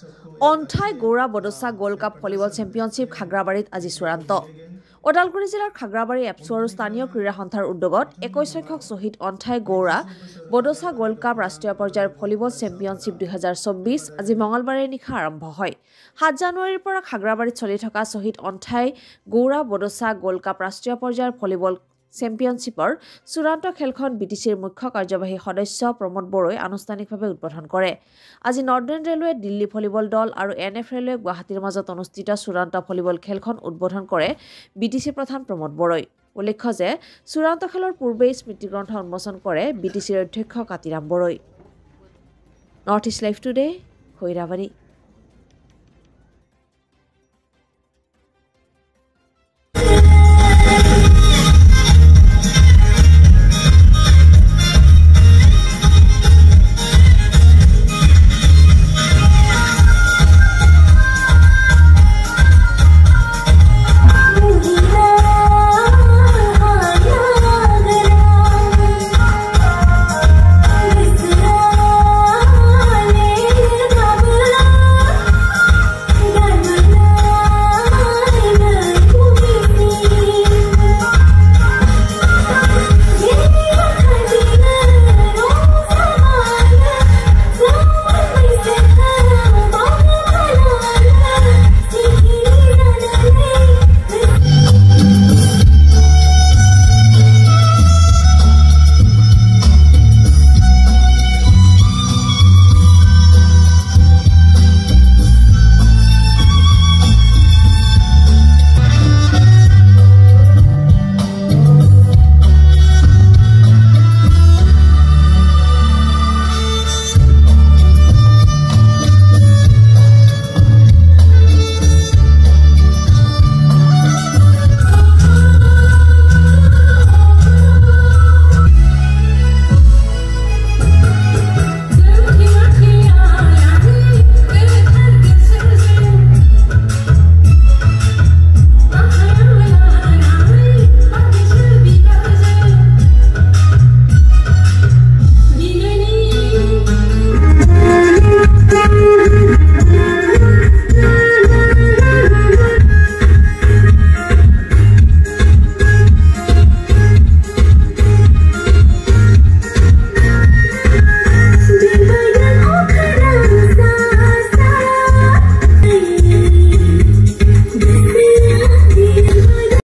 অন্থাই Goura Borocha gold cup volleyball championship খাগ্ৰাবাৰীত আজি চূড়ান্ত ওদালগুৰি জিলাৰ খাগ্ৰাবাৰী এপছু আৰু স্থানীয় ক্ৰীড়া সন্থাৰ উদ্যোগত 21 সংখ্যক শ্বহীদ অন্থাই গৌৰা বডোচা গোল্ড কাপ ৰাষ্ট্ৰীয় পৰ্যায়ৰ ভলীবল চেম্পিয়নশ্বিপ 2024 আজি মঙলবাৰে নিশা আৰম্ভ হয় 7 জানুৱাৰীৰ পৰা খাগ্ৰাবাৰীত চলি থকা শ্বহীদ অন্থাই গৌৰা বডোচা গোল্ড কাপ ৰাষ্ট্ৰীয় পৰ্যায়ৰ ভলীবল চেম্পিয়নশ্বিপৰ চূড়ান্ত খেলখন বিটিচিৰ মুখ্য কাৰ্যবাহী সদস্য প্ৰমোদ বড়োই আনুষ্ঠানিকভাৱে উদ্বোধন কৰে আজি নৰ্দাৰ্ণ ৰেলৱে দিল্লী ভলীবল দল আৰু এনএফ ৰেলৱে গুৱাহাটীৰ মাজত অনুষ্ঠিত চূড়ান্ত ভলীবল খেলখন উদ্বোধন কৰে বিটিচি প্ৰধান প্ৰমোদ বড়োই উল্লেখ্য যে চূড়ান্ত খেলৰ পূৰ্বেই স্মৃতিগ্ৰন্থ উন্মোচন কৰে বিটিচিৰ অধ্যক্ষ কাতিৰাম বড়োই নৰ্থ ইষ্ট লাইভ টুডে হৈৰাবাৰী